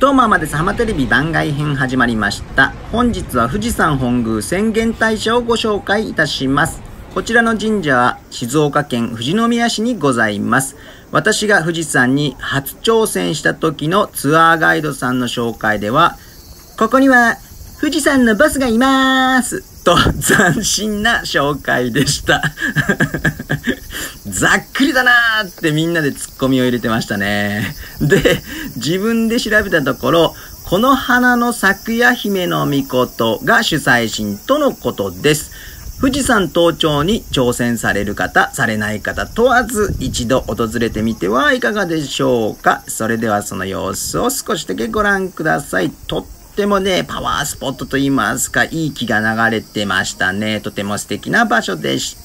どうもまです。浜テレビ番外編始まりました。本日は富士山本宮浅間大社をご紹介いたします。こちらの神社は静岡県富士宮市にございます。私が富士山に初挑戦した時のツアーガイドさんの紹介では、ここには富士山のボスがいますと斬新な紹介でした。ざっくりだなーってみんなでツッコミを入れてましたね。で、自分で調べたところ、この花の咲くや姫の御事が主催神とのことです。富士山登頂に挑戦される方、されない方問わず一度訪れてみてはいかがでしょうか。それではその様子を少しだけご覧ください。とってもね、パワースポットと言いますか、いい気が流れてましたね。とても素敵な場所でした。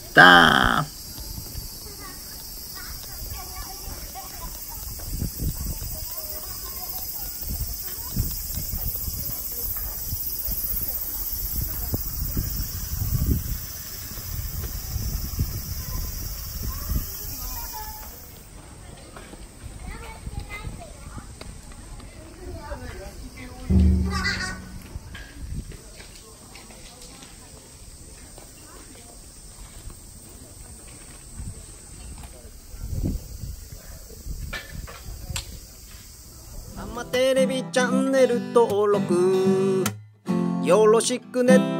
浜テレビチャンネル登録よろしくね。